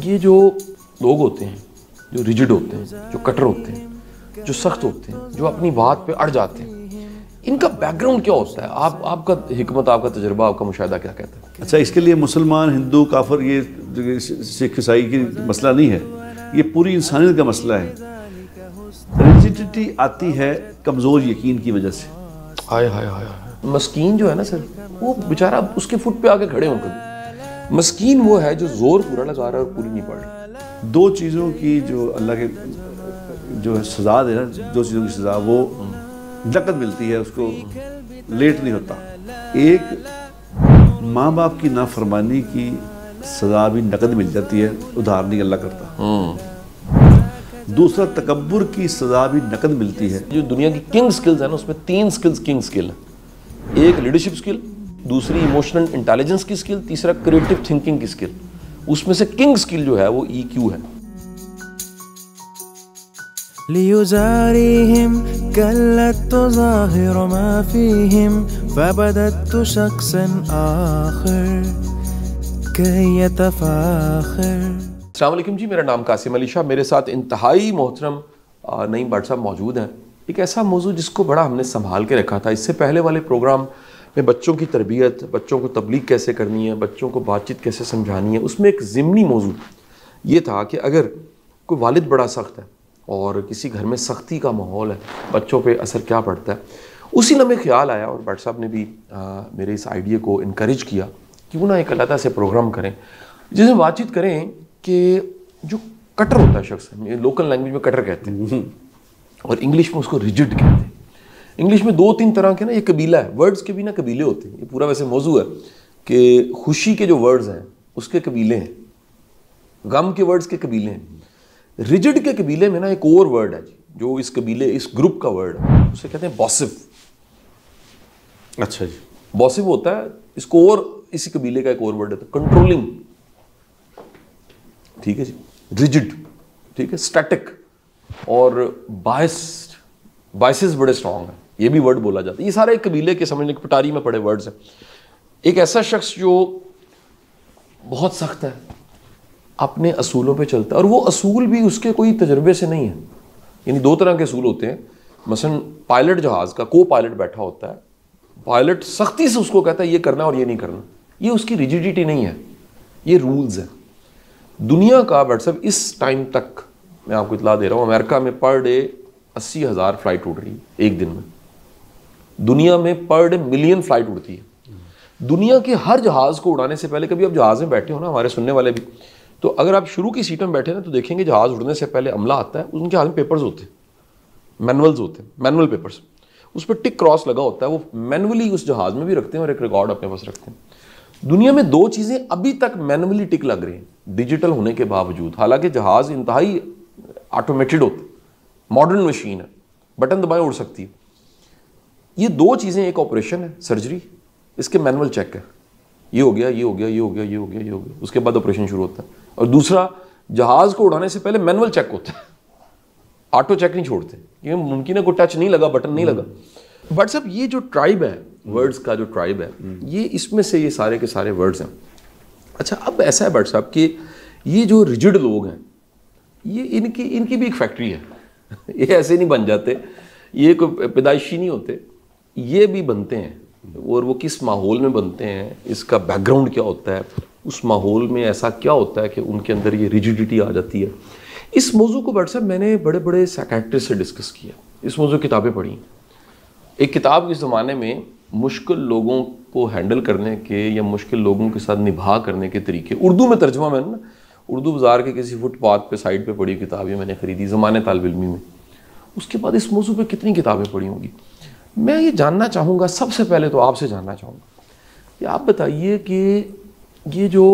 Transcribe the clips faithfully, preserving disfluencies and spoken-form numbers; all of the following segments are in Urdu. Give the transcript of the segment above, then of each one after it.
یہ جو لوگ ہوتے ہیں جو ریجڈ ہوتے ہیں، جو کٹر ہوتے ہیں، جو سخت ہوتے ہیں، جو اپنی بات پہ اڑ جاتے ہیں، ان کا بیک گراؤنڈ کیا ہوتا ہے؟ آپ آپ کا حکمت، آپ کا تجربہ، آپ کا مشاہدہ کیا کہتا ہے؟ اچھا، اس کے لیے مسلمان، ہندو، کافر، یہ سکھ عیسائی کی مسئلہ نہیں ہے، یہ پوری انسانیت کا مسئلہ ہے۔ ریجڈیٹی آتی ہے کمزور یقین کی وجہ سے۔ ہائے ہائے ہائے مسکین جو ہے نا سر، وہ بیچارہ اس کے فٹ پہ آ کے کھڑے ہوں کبھی۔ مسکین وہ ہے جو زور پورا لگا رہا ہے اور پوری نہیں پڑ رہی۔ دو چیزوں کی جو اللہ کے جو سزا دے نا، دو چیزوں کی سزا، وہ نقد ملتی ہے، اس کو لیٹ نہیں ہوتا۔ ایک ماں باپ کی نافرمانی کی سزا بھی نقد مل جاتی ہے، ادھار نہیں اللہ کرتا۔ دوسرا تکبر کی سزا بھی نقد ملتی ہے۔ جو دنیا کی کنگ سکلز ہیں نا، اس میں تین سکلز کنگ سکل ہیں۔ ایک لیڈرشپ سکل، دوسری ایموشنل انٹیلیجنس کی سکل، تیسرا کریٹو تھنکنگ کی سکل۔ اس میں سے کنگ سکل جو ہے وہ ای کیو ہے۔ لِيُزَارِهِمْ كَلَّتْ تُظَاهِرُ مَا فِيهِمْ فَبَدَتْ شَخْصًا آخر كَيْ يَتَفَاخَرْ۔ السلام علیکم جی، میرا نام قاسم علی شاہ، میرے ساتھ انتہائی محترم نعیم بٹ صاحب موجود ہیں۔ ایک ایسا موضوع جس کو بڑا ہم نے سنبھال کے رکھا تھا۔ اس سے پہلے والے پروگرام میں بچوں کی تربیت، بچوں کو تبلیغ کیسے کرنی ہے، بچوں کو بات چیت کیسے سمجھانی ہے، اس میں ایک ضمنی موضوع یہ تھا کہ اگر کوئی والد بڑا سخت ہے اور کسی گھر میں سختی کا ماحول ہے، بچوں پہ اثر کیا پڑتا ہے۔ اسی لمحے خیال آیا اور بٹ صاحب نے بھی میرے اس آئیڈیا کو انکریج کیا کہ وہ نا ایک علیحدہ سے پروگرام کریں جس میں بات چیت کریں کہ جو کٹر ہوتا ہے شخص، لوکل لینگویج میں کٹر کہتے ہیں اور انگلش میں اس کو ریجڈ کہتے ہیں۔ انگلش میں دو تین طرح کے نا، یہ قبیلہ ہے، ورڈز کے بھی نا قبیلے ہوتے ہیں۔ یہ پورا ویسے موضوع ہے کہ خوشی کے جو ورڈز ہیں اس کے قبیلے ہیں، غم کے ورڈز کے قبیلے ہیں۔ ریجڈ کے قبیلے میں نا ایک اور ورڈ ہے جی، جو اس قبیلے اس گروپ کا ورڈ ہے، اسے کہتے ہیں بوسف۔ اچھا جی، بوسف ہوتا ہے، اس کو اور اسی قبیلے کا ایک اور ورڈ ہے کنٹرولنگ، ٹھیک ہے جی، ریجڈ، ٹھیک ہے، اسٹیٹک، اور باعث، باعثز بڑے اسٹرانگ ہیں، یہ بھی ورڈ بولا جاتا ہے۔ یہ سارے ایک قبیلے کے سمجھنے کے پٹاری میں پڑے ورڈز ہیں۔ ایک ایسا شخص جو بہت سخت ہے، اپنے اصولوں پہ چلتا ہے، اور وہ اصول بھی اس کے کوئی تجربے سے نہیں ہے۔ یعنی دو طرح کے اصول ہوتے ہیں، مثلا پائلٹ جہاز کا کو پائلٹ بیٹھا ہوتا ہے، پائلٹ سختی سے اس کو کہتا ہے یہ کرنا اور یہ نہیں کرنا، یہ اس کی ریجیڈیٹی نہیں ہے، یہ رولز ہیں۔ دنیا کا بٹ صاحب اس ٹائم تک میں آپ کو اطلاع دے رہا ہوں، امریکہ میں پر ڈے اسی ہزار فلائٹ اڑ رہی ہے ایک دن میں۔ دنیا میں پر ڈے ملین فلائٹ اڑتی ہے۔ دنیا کے ہر جہاز کو اڑانے سے پہلے، کبھی آپ جہاز میں بیٹھے ہو نا، ہمارے سننے والے بھی، تو اگر آپ شروع کی سیٹوں میں بیٹھے نا تو دیکھیں گے جہاز اڑنے سے پہلے عملہ آتا ہے، ان کے ہاتھ میں پیپرز ہوتے ہیں، مینولز ہوتے ہیں، مینول پیپرز، اس پہ ٹک کراس لگا ہوتا ہے، وہ مینولی اس جہاز میں بھی رکھتے ہیں اور ایک ریکارڈ اپنے پاس رکھتے ہیں۔ دنیا میں دو چیزیں ابھی تک مینولی ٹک لگ رہی ہیں ڈیجیٹل ہونے کے باوجود، حالانکہ جہاز انتہائی آٹومیٹڈ ہوتا ہے، ماڈرن مشین ہے، بٹن دبائے اڑ سکتی ہے۔ یہ دو چیزیں، ایک آپریشن ہے سرجری، اس کے مینول چیک ہے، یہ ہو گیا، یہ ہو گیا، یہ ہو گیا، یہ ہو گیا، یہ ہو گیا، اس کے بعد آپریشن شروع ہوتا ہے۔ اور دوسرا، جہاز کو اڑانے سے پہلے مینول چیک ہوتا ہے، آٹو چیک نہیں چھوڑتے، کیونکہ ممکن ہے کوئی ٹچ نہیں لگا، بٹن نہیں لگا۔ بٹ صاحب یہ جو ٹرائب ہے، ورڈز کا جو ٹرائب ہے، یہ اس میں سے یہ سارے کے سارے ورڈز ہیں۔ اچھا، اب ایسا ہے بٹ صاحب کہ یہ جو ریجڈ لوگ ہیں، یہ ان کی ان کی بھی ایک فیکٹری ہے، یہ ایسے نہیں بن جاتے، یہ کوئی پیدائشی نہیں ہوتے، یہ بھی بنتے ہیں، اور وہ کس ماحول میں بنتے ہیں، اس کا بیک گراؤنڈ کیا ہوتا ہے، اس ماحول میں ایسا کیا ہوتا ہے کہ ان کے اندر یہ ریجڈیٹی آ جاتی ہے۔ اس موضوع کو بٹ صاحب میں نے بڑے بڑے سائیکیٹرسٹ سے ڈسکس کیا، اس موضوع کی کتابیں پڑھی۔ ایک کتاب اس زمانے میں مشکل لوگوں کو ہینڈل کرنے کے یا مشکل لوگوں کے ساتھ نبھا کرنے کے طریقے، اردو میں ترجمہ، میں نے نا اردو بازار کے کسی فٹ پاتھ پہ سائڈ پہ پڑھی کتاب، یہ میں نے خریدی زمانے طالب علمی میں۔ اس کے بعد اس موضوع پہ کتنی کتابیں پڑھی ہوں گی۔ میں یہ جاننا چاہوں گا، سب سے پہلے تو آپ سے جاننا چاہوں گا کہ آپ بتائیے کہ یہ جو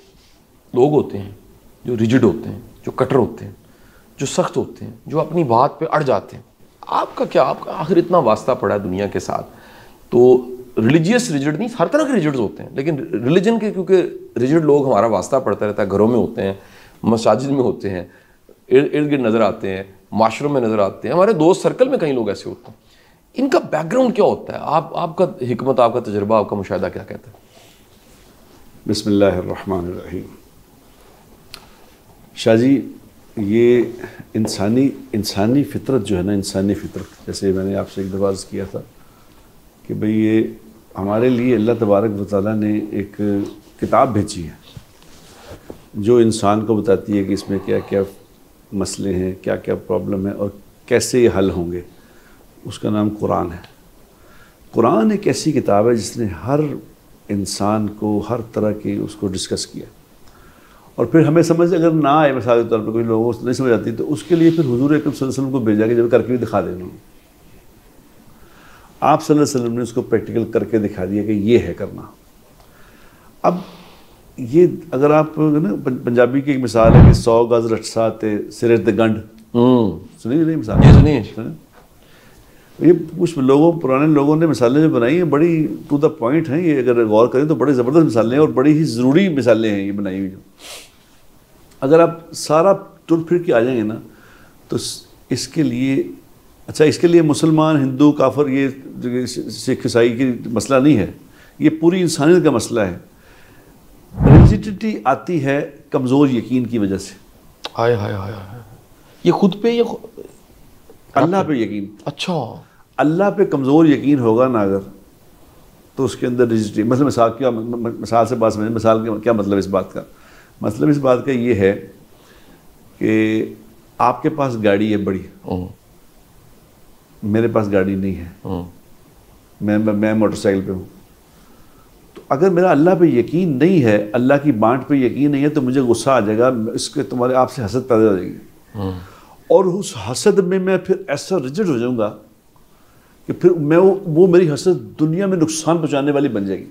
لوگ ہوتے ہیں جو ریجڈ ہوتے ہیں، جو کٹر ہوتے ہیں، جو سخت ہوتے ہیں، جو اپنی بات پہ اڑ جاتے ہیں، آپ کا کیا، آپ کا آخر اتنا واسطہ پڑا ہے دنیا کے ساتھ، تو ریلیجیس ریجڈ نہیں، ہر طرح کے ریجڈز ہوتے ہیں، لیکن ریلیجن کے کیونکہ ریجڈ لوگ ہمارا واسطہ پڑتا رہتا ہے، گھروں میں ہوتے ہیں، مساجد میں ہوتے ہیں، ارد گرد نظر آتے ہیں، معاشروں میں نظر آتے ہیں، ہمارے دوست سرکل میں کئی لوگ ایسے ہوتے ہیں۔ ان کا بیک گراؤنڈ کیا ہوتا ہے؟ آپ آپ کا حکمت، آپ کا تجربہ، آپ کا مشاہدہ کیا کہتا ہے؟ بسم اللہ الرحمن الرحیم۔ شاہ جی یہ انسانی انسانی فطرت جو ہے نا، انسانی فطرت، جیسے میں نے آپ سے ایک دفعہ عرض کیا تھا کہ بھئی یہ ہمارے لیے اللہ تبارک و تعالیٰ نے ایک کتاب بھیجی ہے جو انسان کو بتاتی ہے کہ اس میں کیا کیا مسئلے ہیں، کیا کیا پرابلم ہے اور کیسے یہ حل ہوں گے. اس کا نام قرآن ہے. قرآن ایک ایسی کتاب ہے جس نے ہر انسان کو ہر طرح کی اس کو ڈسکس کیا، اور پھر ہمیں سمجھ اگر نہ آئے مثال کے طور پر کوئی لوگوں کو نہیں سمجھ آتی تو اس کے لیے پھر حضور اکرم صلی اللہ علیہ وسلم کو بھیجا کہ جب کر کے بھی دکھا دینا. آپ صلی اللہ علیہ وسلم نے اس کو پریکٹیکل کر کے دکھا دیا کہ یہ ہے کرنا. اب یہ اگر آپ نا پنجابی کی ایک مثال ہے کہ سو گز رٹسا تے سرے تے گنڈ، سنی نہیں مثال؟ سنیے. یہ کچھ لوگوں پرانے لوگوں نے مثالیں جو بنائی ہیں بڑی ٹو دا پوائنٹ ہیں. یہ اگر غور کریں تو بڑی زبردست مثالیں ہیں اور بڑی ہی ضروری مثالیں ہیں یہ بنائی ہوئی. جو اگر آپ سارا ٹر پھر کے آ جائیں گے نا تو اس کے لیے اچھا اس کے لیے مسلمان ہندو کافر یہ سکھ عیسائی کی مسئلہ نہیں ہے، یہ پوری انسانیت کا مسئلہ ہے. ریجیڈیٹی آتی ہے کمزور یقین کی وجہ سے. ہائے ہائے ہائے ہائے، یہ خود پہ یہ اللہ پہ یقین. اچھا اللہ پہ کمزور یقین ہوگا نا اگر تو اس کے اندر ریجیڈیٹی. مثلا مثال کیا مثال سے بات سمجھیں. مثال کا کیا مطلب اس بات کا؟ مطلب اس بات کا یہ ہے کہ آپ کے پاس گاڑی ہے بڑی، میرے پاس گاڑی نہیں ہے، میں میں موٹر سائیکل پہ ہوں. تو اگر میرا اللہ پہ یقین نہیں ہے، اللہ کی بانٹ پہ یقین نہیں ہے تو مجھے غصہ آ جائے گا، اس کے تمہارے آپ سے حسد پیدا ہو جائے گی، اور اس حسد میں میں پھر ایسا ریجڈ ہو جاؤں گا کہ پھر میں وہ میری حسد دنیا میں نقصان پہنچانے والی بن جائے گی.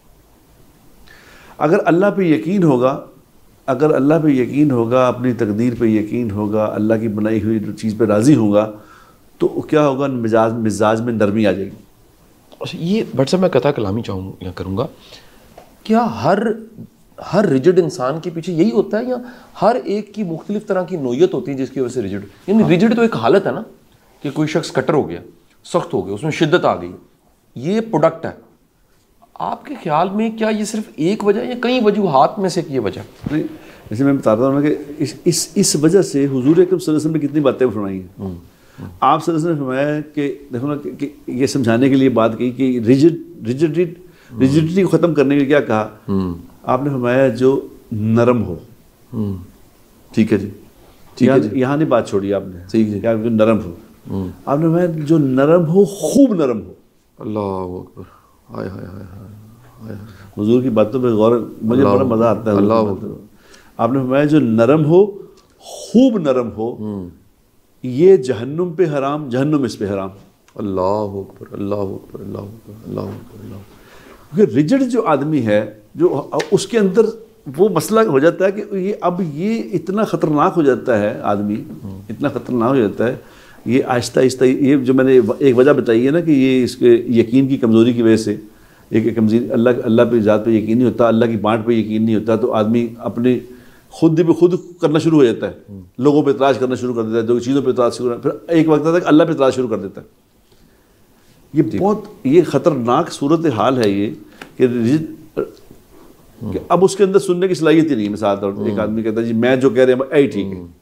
اگر اللہ پہ یقین ہوگا اگر اللہ پہ یقین ہوگا اپنی تقدیر پہ یقین ہوگا، اللہ کی بنائی ہوئی چیز پہ راضی ہوگا تو کیا ہوگا؟ مزاج مزاج میں نرمی آ جائے گی. اچھا یہ بٹ صاحب میں قطع کلامی چاہوں یا کروں گا، کیا ہر ہر ریجڈ انسان کے پیچھے یہی ہوتا ہے یا ہر ایک کی مختلف طرح کی نوعیت ہوتی ہے جس کی وجہ سے ریجڈ؟ یعنی ریجڈ تو ایک حالت ہے نا کہ کوئی شخص کٹر ہو گیا، سخت ہو گیا، اس میں شدت آ گئی، یہ پروڈکٹ ہے. آپ کے خیال میں کیا یہ صرف ایک وجہ یا کئی وجوہات میں سے یہ وجہ؟ نہیں، جیسے میں بتاتا ہوں کہ اس اس اس وجہ سے حضور اکرم صلی اللہ علیہ وسلم نے کتنی باتیں فرمائی ہیں. آپ صلی اللہ علیہ وسلم نے فرمایا کہ دیکھو نا کہ یہ سمجھانے کے لیے بات کی کہ ریجڈ ریجڈی ریجڈیٹی کو ختم کرنے کے لیے کیا کہا؟ آپ نے فرمایا جو نرم ہو. ٹھیک ہے جی، ٹھیک ہے جی، یہاں نہیں بات چھوڑی آپ نے، ٹھیک ہے کیا جو نرم ہو. آپ نے فرمایا جو نرم ہو، خوب نرم ہو. اللہ اکبر، ہائے ہائے ہائے ہائے. حضور کی باتوں پہ غور، مجھے بڑا مزہ آتا ہے. اللہ اکبر. آپ نے فرمایا جو نرم ہو، خوب نرم ہو، یہ جہنم پہ حرام، جہنم اس پہ حرام. اللہ اکبر، اللہ اکبر، اللہ اکبر، اللہ اکبر، اللہ اکبر. کیونکہ ریجڈ جو آدمی ہے، جو اس کے اندر وہ مسئلہ ہو جاتا ہے کہ یہ اب یہ اتنا خطرناک ہو جاتا ہے، آدمی اتنا خطرناک ہو جاتا ہے. یہ آہستہ آہستہ یہ جو میں نے ایک وجہ بتائی ہے نا کہ یہ اس کے یقین کی کمزوری کی وجہ سے، ایک کمزوری اللہ اللہ پہ ذات پہ یقین نہیں ہوتا، اللہ کی بانٹ پہ یقین نہیں ہوتا، تو آدمی اپنے خود بھی خود کرنا شروع ہو جاتا ہے، لوگوں پہ اعتراض کرنا شروع کر دیتا ہے، جو چیزوں پہ اعتراض شروع پھر ایک وقت آتا ہے کہ اللہ پہ اعتراض شروع کر دیتا ہے. یہ بہت یہ خطرناک صورت حال ہے یہ کہ کہ اب اس کے اندر سننے کی صلاحیت ہی نہیں ہے. مثال طور پر ایک آدمی کہتا ہے جی میں جو کہہ رہے ہیں اے ٹھیک ہے.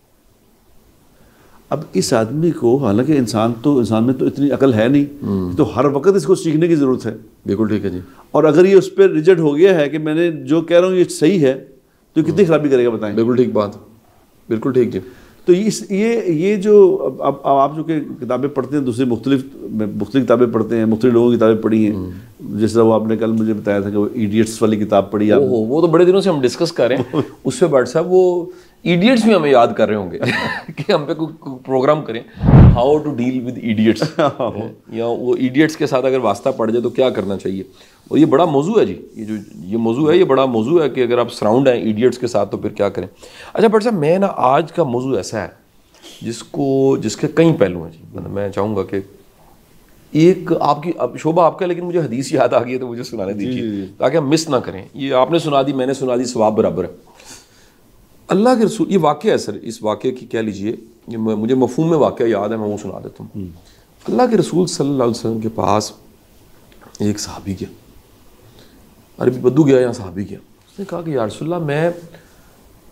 اب اس آدمی کو، حالانکہ انسان تو انسان میں تو اتنی عقل ہے نہیں، تو ہر وقت اس کو سیکھنے کی ضرورت ہے. بالکل ٹھیک ہے جی. اور اگر یہ اس پہ ریجڈ ہو گیا ہے کہ میں نے جو کہہ رہا ہوں یہ صحیح ہے تو کتنی خرابی کرے گا بتائیں. بالکل ٹھیک بات، بالکل ٹھیک جی. تو اس یہ یہ جو اب آپ جو کہ کتابیں پڑھتے ہیں، دوسری مختلف مختلف کتابیں پڑھتے ہیں، مختلف لوگوں کی کتابیں پڑھی ہیں، جس طرح وہ آپ نے کل مجھے بتایا تھا کہ وہ ایڈیٹس والی کتاب پڑھی آپ. وہ تو بڑے دنوں سے ہم ڈسکس کر رہے ہیں اس پہ. بٹ صاحب وہ ایڈیٹس بھی ہمیں یاد کر رہے ہوں گے کہ ہم پہ کوئی پروگرام کریں how to deal with idiots, یا وہ ایڈیٹس کے ساتھ اگر واسطہ پڑ جائے تو کیا کرنا چاہیے. اور یہ بڑا موضوع ہے جی، یہ جو یہ موضوع ہے یہ بڑا موضوع ہے کہ اگر آپ سراؤنڈ ہیں ایڈیٹس کے ساتھ تو پھر کیا کریں. اچھا بٹ صاحب میں نا آج کا موضوع ایسا ہے جس کو جس کے کئی پہلو ہیں جی. مطلب میں چاہوں گا کہ ایک آپ کی اب شعبہ آپ کا، لیکن مجھے حدیث یاد آ گئی ہے تو مجھے سنانے دیجیے تاکہ ہم مس نہ کریں. یہ آپ نے سنا دی، میں نے سنا دی، ثواب برابر ہے. اللہ کے رسول، یہ واقعہ ہے سر، اس واقعے کی کہہ لیجیے، مجھے مفہوم میں واقعہ یاد ہے، میں وہ سنا دیتا ہوں. اللہ کے رسول صلی اللہ علیہ وسلم کے پاس ایک صحابی گیا، عربی بدو گیا یا صحابی گیا. اس نے کہا کہ یا رسول اللہ میں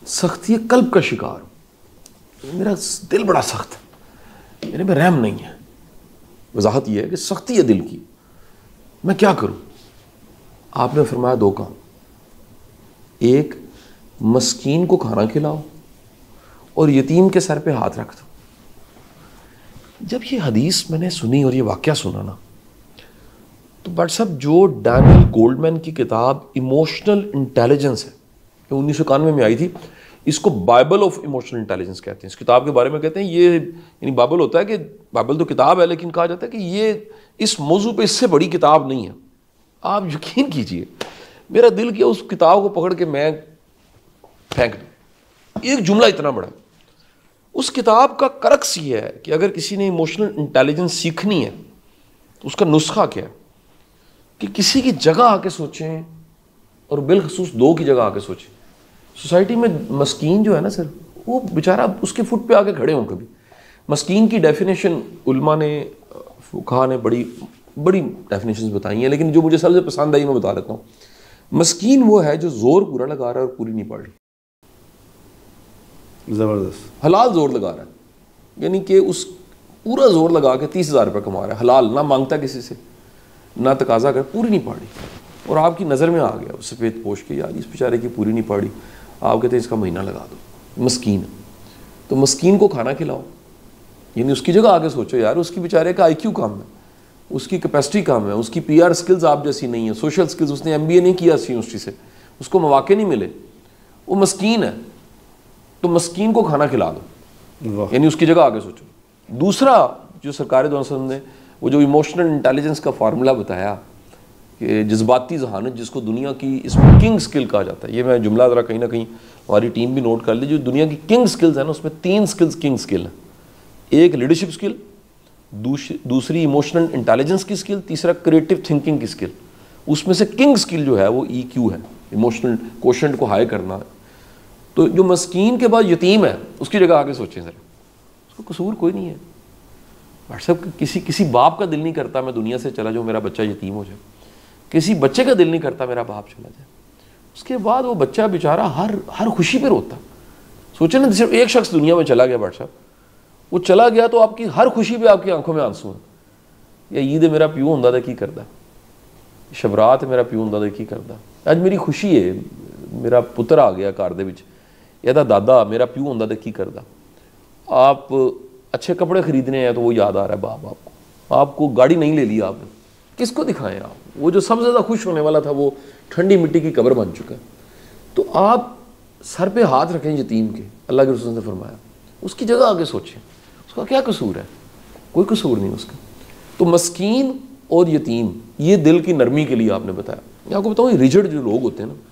سختی قلب کا شکار ہوں، میرا دل بڑا سخت ہے، میرے میں رحم نہیں ہے. وضاحت یہ ہے کہ سختی ہے دل کی، میں کیا کروں؟ آپ نے فرمایا دو کام. ایک، مسکین کو کھانا کھلاؤ، اور یتیم کے سر پہ ہاتھ رکھ دو. جب یہ حدیث میں نے سنی اور یہ واقعہ سنا نا، تو بٹ صاحب جو ڈینیل گولڈمین کی کتاب ایموشنل انٹیلیجنس ہے، جو انیس سو اکانوے میں آئی تھی، اس کو بائبل آف ایموشنل انٹیلیجنس کہتے ہیں. اس کتاب کے بارے میں کہتے ہیں یہ یعنی بائبل ہوتا ہے کہ بائبل تو کتاب ہے، لیکن کہا جاتا ہے کہ یہ اس موضوع پہ اس سے بڑی کتاب نہیں ہے. آپ یقین کیجئے میرا دل کیا اس کتاب کو پکڑ کے میں پھینک دوں. ایک جملہ اتنا بڑا. اس کتاب کا کرکس یہ ہے کہ اگر کسی نے ایموشنل انٹیلیجنس سیکھنی ہے تو اس کا نسخہ کیا ہے کہ کسی کی جگہ آ کے سوچیں، اور بالخصوص دو کی جگہ آ کے سوچیں. سوسائٹی میں مسکین جو ہے نا سر، وہ بیچارہ اس کے فٹ پہ آ کے کھڑے ہوں. کبھی مسکین کی ڈیفینیشن علماء نے، فقہاء نے بڑی بڑی ڈیفینیشنز بتائی ہیں، لیکن جو مجھے سب سے پسند آئی میں بتا دیتا ہوں. مسکین وہ ہے جو زور پورا لگا رہا ہے اور پوری نہیں پڑ رہی. زبردست. حلال زور لگا رہا ہے، یعنی کہ اس پورا زور لگا کے تیس ہزار روپے کما رہا ہے حلال، نہ مانگتا کسی سے، نہ تقاضا کر، پوری نہیں پڑ رہی. اور آپ کی نظر میں آ گیا سفید پوش کے، یار اس بیچارے کی پوری نہیں پڑی، آپ کہتے ہیں اس کا مہینہ لگا دو. مسکین. تو مسکین کو کھانا کھلاؤ، یعنی اس کی جگہ آگے سوچو، یار اس کی بیچارے کا آئی کیو کم ہے، اس کی کیپیسٹی کم ہے، اس کی پی آر سکلز آپ جیسی نہیں ہیں، سوشل سکلز، اس نے ایم بی اے نہیں کیا اس یونیورسٹی سے، اس کو مواقع نہیں ملے، وہ مسکین ہے. تو مسکین کو کھانا کھلا دو، یعنی اس کی جگہ آگے سوچو. دوسرا جو سرکار دو وسلم نے وہ جو ایموشنل انٹیلیجنس کا فارمولہ بتایا کہ جذباتی ذہانت، جس کو دنیا کی اس میں کنگ سکل کہا جاتا ہے، یہ میں جملہ ذرا کہیں نہ کہیں ہماری ٹیم بھی نوٹ کر لی، جو دنیا کی کنگ سکلز ہیں نا، اس میں تین سکلز کنگ سکل ہیں. ایک لیڈرشپ سکل، دوسری ایموشنل انٹیلیجنس کی سکل، تیسرا کریٹو تھنکنگ کی سکل. اس میں سے کنگ سکل جو ہے وہ ای کیو ہے، ایموشنل کوشنٹ کو ہائی کرنا. تو جو مسکین کے بعد یتیم ہے، اس کی جگہ آگے سوچیں ذرا، اس کو قصور کوئی نہیں ہے. واٹس ایپ کسی کسی باپ کا دل نہیں کرتا میں دنیا سے چلا جاؤں، میرا بچہ یتیم ہو جائے. کسی بچے کا دل نہیں کرتا میرا باپ چلا جائے. اس کے بعد وہ بچہ بیچارہ ہر ہر خوشی پہ روتا. سوچیں نا، صرف ایک شخص دنیا میں چلا گیا واٹس ایپ، وہ چلا گیا تو آپ کی ہر خوشی پہ آپ کی آنکھوں میں آنسو ہیں. یا عید میرا پیو ہوندا تے کی کردا، شبرات میرا پیو ہوندا تے کی کردا. اج میری خوشی ہے میرا پتر آ گیا گھر دے وچ، یا دادا میرا پیو ہوندا تے کی کردا. آپ اچھے کپڑے خریدنے ہیں تو وہ یاد آ رہا ہے باپ آپ کو. آپ کو گاڑی نہیں لے لی آپ نے، کس کو دکھائیں آپ؟ وہ جو سب سے زیادہ خوش ہونے والا تھا وہ ٹھنڈی مٹی کی قبر بن چکا ہے. تو آپ سر پہ ہاتھ رکھیں یتیم کے، اللہ کے رسول نے فرمایا، اس کی جگہ آگے سوچیں اس کا کیا قصور ہے. کوئی قصور نہیں اس کا. تو مسکین اور یتیم یہ دل کی نرمی کے لیے آپ نے بتایا. میں آپ کو بتاؤں، ریجڈ جو لوگ ہوتے ہیں نا،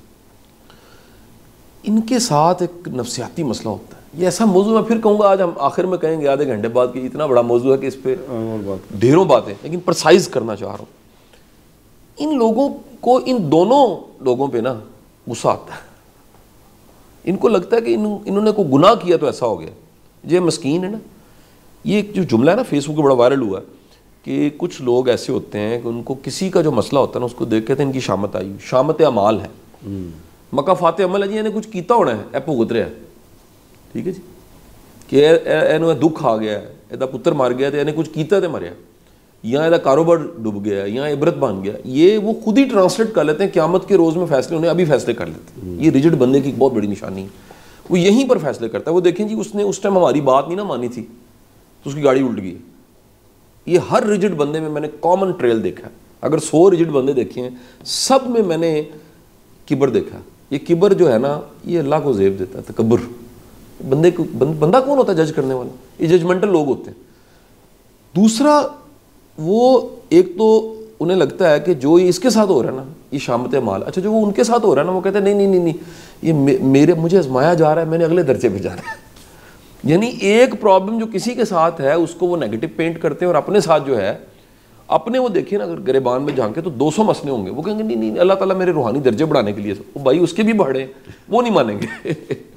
ان کے ساتھ ایک نفسیاتی مسئلہ ہوتا ہے. یہ ایسا موضوع میں پھر کہوں گا، آج ہم آخر میں کہیں گے آدھے گھنٹے بعد کہ اتنا بڑا موضوع ہے کہ اس پہ ڈھیروں باتیں، لیکن پرسائز کرنا چاہ رہا ہوں. ان لوگوں کو، ان دونوں لوگوں پہ نا غصہ آتا ہے. ان کو لگتا ہے کہ انہوں نے کوئی گناہ کیا تو ایسا ہو گیا. یہ مسکین ہے نا، یہ ایک جو جملہ ہے نا فیس بک پہ بڑا وائرل ہوا ہے کہ کچھ لوگ ایسے ہوتے ہیں کہ ان کو کسی کا جو مسئلہ ہوتا ہے نا اس کو دیکھ کے ان کی شامت آئی، شامت اعمال ہے، مکافات عمل ہے جی، انہیں کچھ کیتا ہونا ہے، اے بھگت رہا ہے. ٹھیک ہے جی، کہ اینو دکھ آ گیا ہے، یہ پتر مر گیا تو انہیں کچھ کیتا تے مریا، یا یہ کاروبار ڈوب گیا، یا عبرت بن گیا. یہ وہ خود ہی ٹرانسلیٹ کر لیتے ہیں، قیامت کے روز میں فیصلے انہیں ابھی فیصلے کر لیتے ہیں. یہ ریجڈ بندے کی بہت بڑی نشانی ہے، وہ یہیں پر فیصلے کرتا ہے. وہ دیکھیں جی، اس نے اس ٹائم ہماری بات نہیں نہ مانی تھی تو اس کی گاڑی الٹ گئی. یہ ہر ریجڈ بندے میں میں نے کامن ٹریل دیکھا ہے. اگر سو ریجڈ بندے دیکھے ہیں، سب میں میں نے کبر دیکھا. یہ کبر جو ہے نا، یہ اللہ کو زیب دیتا ہے. تکبر بندے کو، بندہ کون ہوتا ہے جج کرنے والا؟ یہ ججمنٹل لوگ ہوتے ہیں. دوسرا، وہ ایک تو انہیں لگتا ہے کہ جو یہ اس کے ساتھ ہو رہا ہے نا، یہ شامت مال، اچھا جو وہ ان کے ساتھ ہو رہا ہے نا، وہ کہتے ہیں نہیں نہیں نہیں یہ میرے مجھے آزمایا جا رہا ہے، میں نے اگلے درجے پہ جانا ہے. یعنی ایک پرابلم جو کسی کے ساتھ ہے اس کو وہ نیگیٹو پینٹ کرتے ہیں، اور اپنے ساتھ جو ہے اپنے وہ دیکھیں نا، اگر گریبان میں جھانکے تو دو سو مسئلے ہوں گے. وہ کہیں گے نہیں نہیں اللہ تعالیٰ میرے روحانی درجے بڑھانے کے لیے، وہ بھائی اس کے بھی بڑھے، وہ نہیں مانیں گے.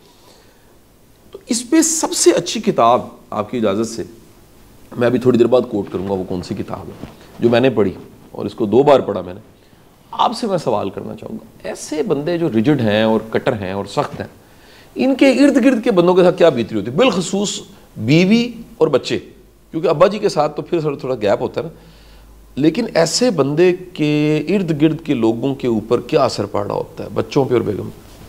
تو اس پہ سب سے اچھی کتاب آپ کی اجازت سے میں ابھی تھوڑی دیر بعد کوٹ کروں گا، وہ کون سی کتاب ہے جو میں نے پڑھی اور اس کو دو بار پڑھا میں نے. آپ سے میں سوال کرنا چاہوں گا، ایسے بندے جو ریجڈ ہیں اور کٹر ہیں اور سخت ہیں، ان کے ارد گرد کے بندوں کے ساتھ کیا بیت رہی ہوتی ہے، بالخصوص بیوی اور بچے، کیونکہ ابا جی کے ساتھ تو پھر تھوڑا تھوڑا گیپ ہوتا ہے نا، لیکن ایسے بندے کے ارد گرد کے لوگوں کے اوپر کیا اثر پڑ رہا ہوتا ہے، بچوں پہ اور بیگم؟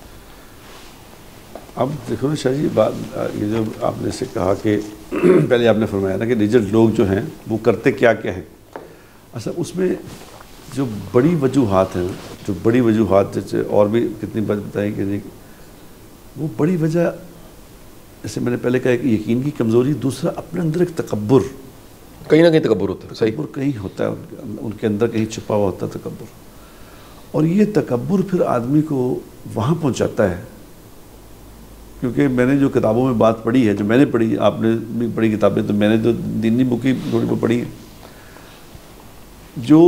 اب دیکھو نا شاہ جی، بات یہ جو آپ نے سے کہا کہ پہلے آپ نے فرمایا نا کہ ریجنٹ لوگ جو ہیں وہ کرتے کیا کیا ہیں، اصل اس میں جو بڑی وجوہات ہیں، جو بڑی وجوہات جیسے اور بھی کتنی بات بتائیں کہ وہ بڑی وجہ، جیسے میں نے پہلے کہا کہ یقین کی کمزوری، دوسرا اپنے اندر ایک تکبر، کہیں نہ کہیں تکبر ہوتا ہے، صحیح، تکبر کہیں ہوتا ہے ان کے اندر، کہیں چھپا ہوا ہوتا ہے تکبر، اور یہ تکبر پھر آدمی کو وہاں پہنچاتا ہے. کیونکہ میں نے جو کتابوں میں بات پڑھی ہے، جو میں نے پڑھی، آپ نے بھی پڑھی کتابیں، تو میں نے جو دینی بکی تھوڑی بہت پڑھی ہے، جو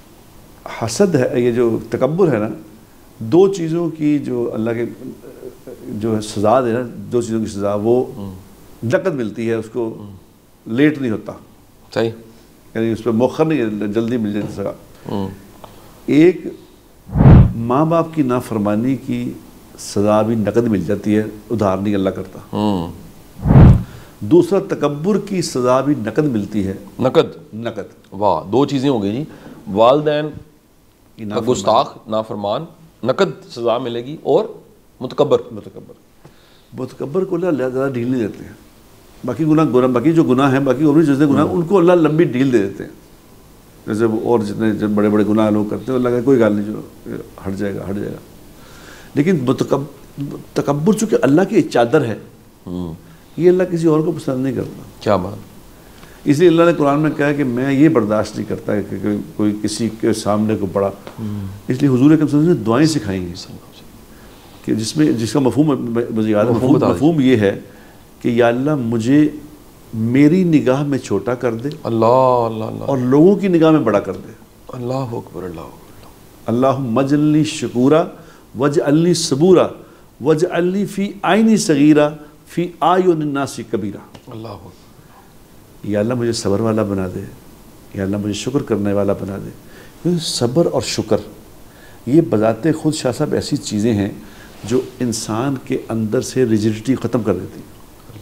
حسد ہے، یہ جو تکبر ہے نا، دو چیزوں کی جو اللہ کے جو سزا دے نا، دو چیزوں کی سزا، وہ نقد ملتی ہے، اس کو لیٹ نہیں ہوتا، صحیح، یعنی اس پہ مؤخر نہیں، جلدی مل جاتی سزا. ایک ماں باپ کی نافرمانی کی سزا بھی نقد مل جاتی ہے، ادھار نہیں اللہ کرتا. دوسرا تکبر کی سزا بھی نقد ملتی ہے، نقد، نقد. واہ، دو چیزیں ہو گئی جی، والدین کا گستاخ نافرمان، نقد سزا ملے گی، اور متکبر متکبر متکبر کو اللہ زیادہ ڈھیل نہیں دیتے ہیں. باقی گناہ گناہ باقی جو گناہ ہیں، باقی اور بھی جتنے گناہ ان کو اللہ لمبی ڈھیل دے دیتے ہیں. جیسے اور جتنے بڑے بڑے گناہ لوگ کرتے ہیں، اللہ کا کوئی گال نہیں، جو ہٹ جائے گا ہٹ جائے گا. لیکن تکبر چونکہ اللہ کی چادر ہے، یہ اللہ کسی اور کو پسند نہیں کرتا. کیا بات، اس لیے اللہ نے قرآن میں کہا کہ میں یہ برداشت نہیں کرتا کہ کوئی کسی کے سامنے کو پڑا. اس لیے حضور اکرم صلی اللہ علیہ وسلم نے دعائیں سکھائی ہیں کہ جس میں جس کا مفہوم مجھے یاد ہے، مفہوم یہ ہے کہ یا اللہ مجھے میری نگاہ میں چھوٹا کر دے، اللہ اللہ اللہ، اور لوگوں کی نگاہ میں بڑا کر دے. اللہ اکبر، اللہ اکبر. اللہم اجعلنی شکورا واجعلنی صبورا واجعلنی فی عینی صغیرہ فی اعین الناس کبیرہ. اللہ اکبر. یا اللہ مجھے صبر والا بنا دے، یا اللہ مجھے شکر کرنے والا بنا دے. کیونکہ صبر اور شکر یہ بذات خود شاہ صاحب ایسی چیزیں ہیں جو انسان کے اندر سے ریجڈیٹی ختم کر دیتی ہیں.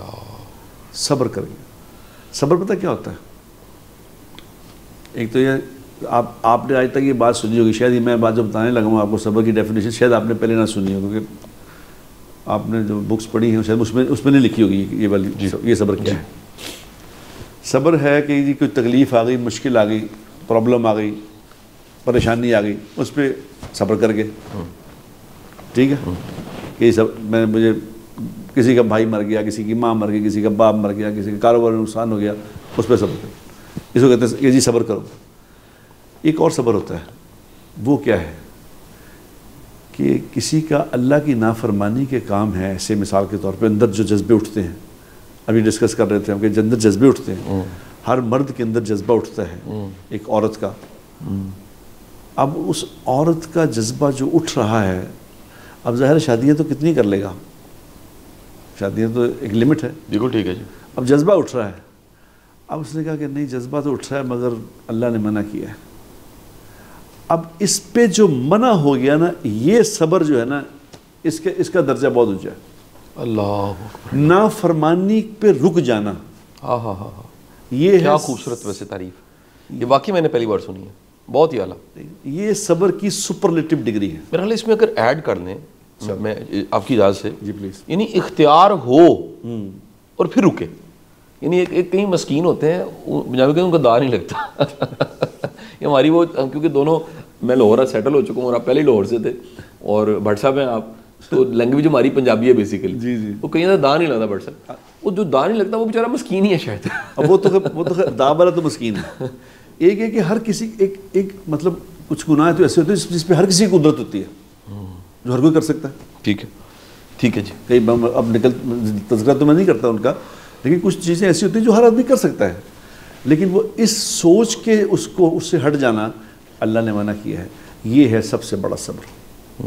صبر کریں گے. صبر پتہ کیا ہوتا ہے؟ ایک تو یہ آپ آپ نے آج تک یہ بات سنی ہوگی، شاید یہ میں بات جو بتانے لگا ہوں آپ کو صبر کی ڈیفینیشن شاید آپ نے پہلے نہ سنی ہو، کیونکہ آپ نے جو بکس پڑھی ہیں شاید اس میں اس میں نہیں لکھی ہوگی یہ والی یہ صبر کیا ہے. صبر ہے کہ جی کوئی تکلیف آ گئی، مشکل آ گئی، پرابلم آ گئی، پریشانی آ گئی، اس پہ صبر کر کے، ٹھیک ہے کہ سب میں مجھے کسی کا بھائی مر گیا، کسی کی ماں مر گئی، کسی کا باپ مر گیا، کسی کا کاروبار میں نقصان ہو گیا، اس پہ صبر کرو. اس کو کہتے ہیں یہ جی صبر کرو. ایک اور صبر ہوتا ہے، وہ کیا ہے کہ کسی کا اللہ کی نافرمانی کے کام ہے، ایسے مثال کے طور پہ اندر جو جذبے اٹھتے ہیں، ابھی ڈسکس کر رہے تھے ہم کہ اندر جذبے اٹھتے ہیں، ہر مرد کے اندر جذبہ اٹھتا ہے ایک عورت کا. اب اس عورت کا جذبہ جو اٹھ رہا ہے، اب ظاہر شادیاں تو کتنی کر لے گا، شادیاں تو ایک لمٹ ہے. بالکل ٹھیک ہے جی. اب جذبہ اٹھ رہا ہے، اب اس نے کہا کہ نہیں جذبہ تو اٹھ رہا ہے مگر اللہ نے منع کیا ہے. اب اس پہ جو منع ہو گیا نا، یہ صبر جو ہے نا، اس کے اس کا درجہ بہت اونچا ہے. اللہ نافرمانی پہ رک جانا، ہاں ہاں ہاں، یہ کیا خوبصورت ویسے تعریف، یہ واقعی میں نے پہلی بار سنی ہے، بہت ہی اعلیٰ. یہ صبر کی سپرلیٹو ڈگری ہے. میرا خیال اس میں اگر ایڈ کر لیں میں آپ کی اجازت سے، جی پلیز، یعنی اختیار ہو اور پھر رکے. یعنی ایک ایک کئی مسکین ہوتے ہیں پنجابی کہ ان کا دا نہیں لگتا. یہ ہماری وہ، کیونکہ دونوں میں لاہور سیٹل ہو چکا ہوں اور آپ پہلے ہی لاہور سے تھے اور بھٹ صاحب ہیں آپ، تو لینگویج ہماری پنجابی ہے بیسیکلی. جی جی. وہ کہیں دا نہیں لگتا بھٹ صاحب، وہ جو دا نہیں لگتا وہ بیچارہ مسکین ہی ہے شاید. اب وہ تو وہ تو دا والا تو مسکین ہے. ایک ہے کہ ہر کسی ایک ایک مطلب کچھ گناہ تو ایسے ہوتے ہیں جس پہ ہر کسی کی قدرت ہوتی ہے، جو ہر کوئی کر سکتا ہے. ٹھیک ہے ٹھیک ہے جی. کئی اب نکل تذکرہ تو میں نہیں کرتا ان کا، لیکن کچھ چیزیں ایسی ہوتی ہیں جو ہر آدمی کر سکتا ہے، لیکن وہ اس سوچ کے اس کو اس سے ہٹ جانا اللہ نے منع کیا ہے. یہ ہے سب سے بڑا صبر.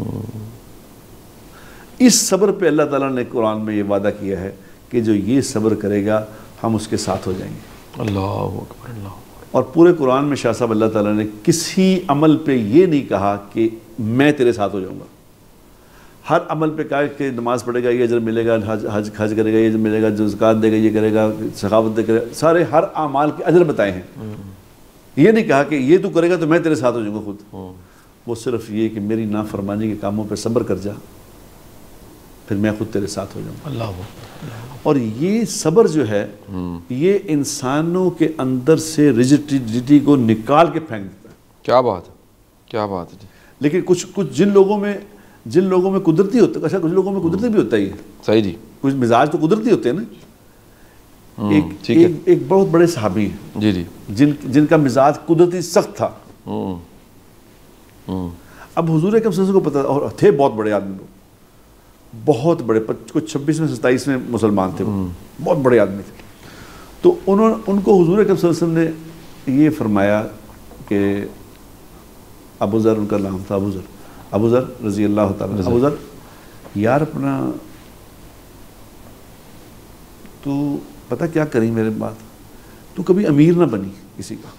اس صبر پہ اللہ تعالیٰ نے قرآن میں یہ وعدہ کیا ہے کہ جو یہ صبر کرے گا ہم اس کے ساتھ ہو جائیں گے. اللہ اکبر اللہ. اور پورے قرآن میں شاہ صاحب اللہ تعالیٰ نے کسی عمل پہ یہ نہیں کہا کہ میں تیرے ساتھ ہو جاؤں گا. ہر عمل پہ کہا کہ نماز پڑھے گا یہ اجر ملے گا, حج حج حج کرے گا یہ اجر ملے گا, جو زکوٰۃ دے گا یہ کرے گا, سخاوت دے کرے گا, سارے ہر اعمال کے اجر بتائے ہیں. یہ نہیں کہا کہ یہ تو کرے گا تو میں تیرے ساتھ ہو جاؤں گا خود, وہ صرف یہ کہ میری نافرمانی کے کاموں پہ صبر کر جا, پھر میں خود تیرے ساتھ ہو جاؤں گا. اللہ. اور یہ صبر جو ہے یہ انسانوں کے اندر سے رجڈیٹی کو نکال کے پھینک دیتا ہے. کیا بات ہے, کیا بات ہے. لیکن کچھ کچھ جن لوگوں میں جن لوگوں میں قدرتی ہوتا ہے, اچھا کچھ لوگوں میں قدرتی بھی ہوتا ہے, یہ صحیح جی, کچھ مزاج تو قدرتی ہوتے ہیں نا. ایک ایک بہت بڑے صحابی ہیں جی جی جن جن کا مزاج قدرتی سخت تھا. اب حضور اکرم صلی اللہ علیہ وسلم کو پتہ, اور تھے بہت بڑے آدمی, بہت بڑے, کچھ چھبیس میں ستائیس میں مسلمان تھے, بہت بڑے آدمی تھے. تو انہوں ان کو حضور اکرم صلی اللہ علیہ وسلم نے یہ فرمایا کہ ابو ذر, ان کا نام تھا ابو ذر, ابو ذر رضی اللہ تعالیٰ, ابو ذر یار اپنا تو پتہ کیا کریں میرے بات, تو کبھی امیر نہ بنی کسی کا.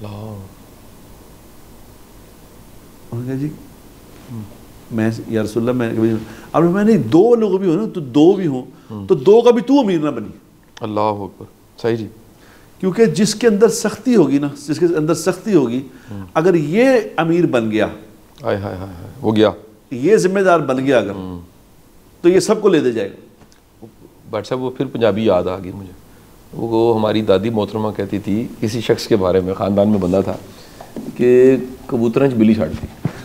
انہوں نے کہا جی میں یا رسول اللہ میں کبھی, اب میں نہیں دو لوگ بھی ہوں نا, تو دو بھی ہوں تو دو کا بھی تو امیر نہ بنی. اللہ اکبر. صحیح جی. کیونکہ جس کے اندر سختی ہوگی نا, جس کے اندر سختی ہوگی, اگر یہ امیر بن گیا, ہائے ہائے ہائے ہو گیا, یہ ذمہ دار بن گیا اگر, تو یہ سب کو لے دے جائے گا. بٹ صاحب وہ پھر پنجابی یاد آ گئی مجھے, وہ ہماری دادی محترمہ کہتی تھی کسی شخص کے بارے میں, خاندان میں بندہ تھا کہ کبوتریں بلی چھاڑتی.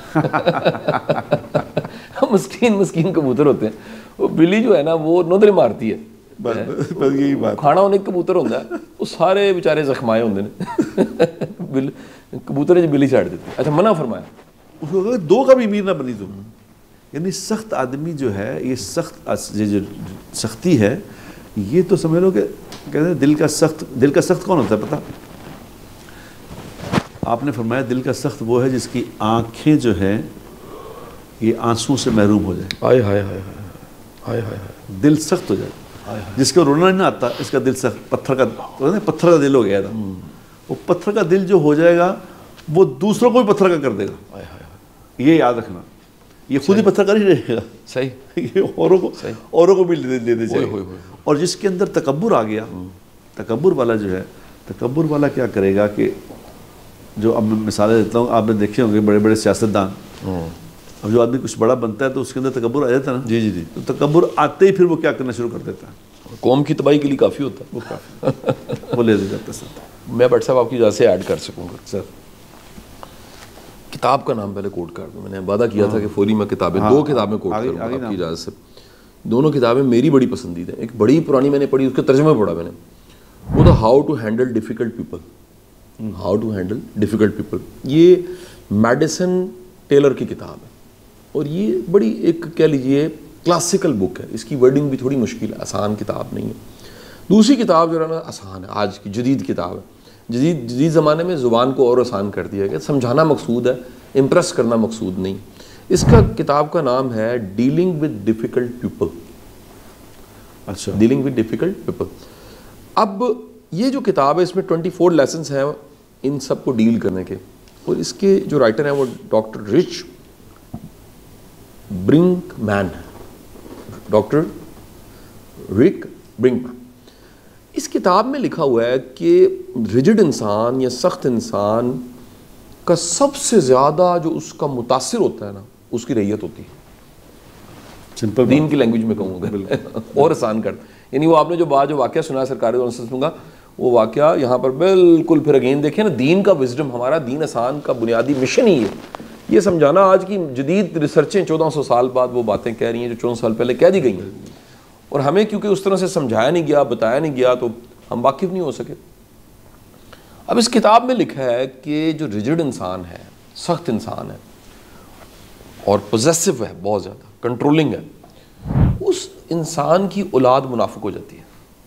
مسکین مسکین کبوتر ہوتے ہیں, وہ بلی جو ہے نا وہ نودرے مارتی ہے, یہی بات, کھانا ہونے کبوتر ہوتا ہے, وہ سارے بیچارے زخمائے ہوتے ہیں, کبوتر بلی چھاڑ دیتی. اچھا منع فرمایا اس کو کہا دو کا بھی امیر نہ بنی تم. یعنی سخت آدمی جو ہے, یہ سخت یہ جو سختی ہے, یہ تو سمجھ لو کہ کہتے ہیں دل کا سخت, دل کا سخت کون ہوتا ہے پتہ؟ آپ نے فرمایا دل کا سخت وہ ہے جس کی آنکھیں جو ہے یہ آنسوں سے محروم ہو جائے. ہائے ہائے ہائے ہائے ہائے, دل سخت ہو جائے, جس کو رونا نہیں آتا, اس کا دل سخت, پتھر کا پتھر کا دل ہو گیا تھا. وہ پتھر کا دل جو ہو جائے گا وہ دوسروں کو بھی پتھر کا کر دے گا. یہ یاد رکھنا, یہ خود ہی پتھر کا نہیں رہے گا. صحیح. یہ اوروں کو اوروں کو بھی لے دے چاہیے. اور جس کے اندر تکبر آ گیا, تکبر والا جو ہے, تکبر والا کیا کرے گا کہ جو اب میں مثالیں دیتا ہوں, آپ نے دیکھے ہوں گے بڑے بڑے سیاستدان, اب جو آدمی کچھ بڑا بنتا ہے تو اس کے اندر تکبر آ جاتا ہے نا. جی جی جی. تو تکبر آتے ہی پھر وہ کیا کرنا شروع کر دیتا ہے, قوم کی تباہی کے لیے کافی ہوتا ہے, وہ کافی وہ لے دے جاتا ہے سر. میں بٹ صاحب آپ کی اجازت سے ایڈ کر سکوں گا سر, کتاب کا نام پہلے کوٹ کر دوں. میں نے وعدہ کیا تھا کہ فوری میں کتابیں دو کتابیں کوٹ کروں آپ کی اجازت سے. دونوں کتابیں میری بڑی پسندیدہ ہیں. ایک بڑی پرانی میں نے پڑھی, اس کے ترجمہ پڑھا میں نے, وہ تھا how to handle difficult people. How to handle difficult people, یہ میڈیسن ٹیلر کی کتاب ہے, اور یہ بڑی ایک کہہ لیجیے کلاسیکل بک ہے. اس کی ورڈنگ بھی تھوڑی مشکل ہے, آسان کتاب نہیں ہے. دوسری کتاب جو ہے نا آسان ہے, آج کی جدید کتاب ہے. جدید جدید زمانے میں زبان کو اور آسان کر دیا گیا, سمجھانا مقصود ہے, امپریس کرنا مقصود نہیں. اس کا کتاب کا نام ہے ڈیلنگ ود ڈیفیکلٹ پیپل. اچھا, ڈیلنگ ود ڈیفیکلٹ پیپل. اب یہ جو کتاب ہے اس میں ٹوینٹی فور لیسنس ہیں ان سب کو ڈیل کرنے کے, اور اس کے جو رائٹر ہیں وہ ڈاکٹر رچ برنک مین ہے, ڈاکٹر رک برنک مین. اس کتاب میں لکھا ہوا ہے کہ ریجڈ انسان یا سخت انسان کا سب سے زیادہ جو اس کا متاثر ہوتا ہے نا, اس کی رعیت ہوتی ہے. سمپل دین کی لینگویج میں کہوں گا اور آسان کر, یعنی وہ آپ نے جو بات جو واقعہ سنا ہے سرکاری دور سے سنوں گا, وہ واقعہ یہاں پر بالکل پھر اگین دیکھیں نا, دین کا وزڈم, ہمارا دین آسان کا بنیادی مشن ہی ہے یہ سمجھانا. آج کی جدید ریسرچیں چودہ سو سال بعد وہ باتیں کہہ رہی ہیں جو چودہ سال پہلے کہہ دی گئی ہیں, اور ہمیں کیونکہ اس طرح سے سمجھایا نہیں گیا, بتایا نہیں گیا, تو ہم واقف نہیں ہو سکے. اب اس کتاب میں لکھا ہے کہ جو ریجڈ انسان ہے, سخت انسان ہے, اور پوزیسو ہے, بہت زیادہ کنٹرولنگ ہے, اس انسان کی اولاد منافق ہو جاتی ہے.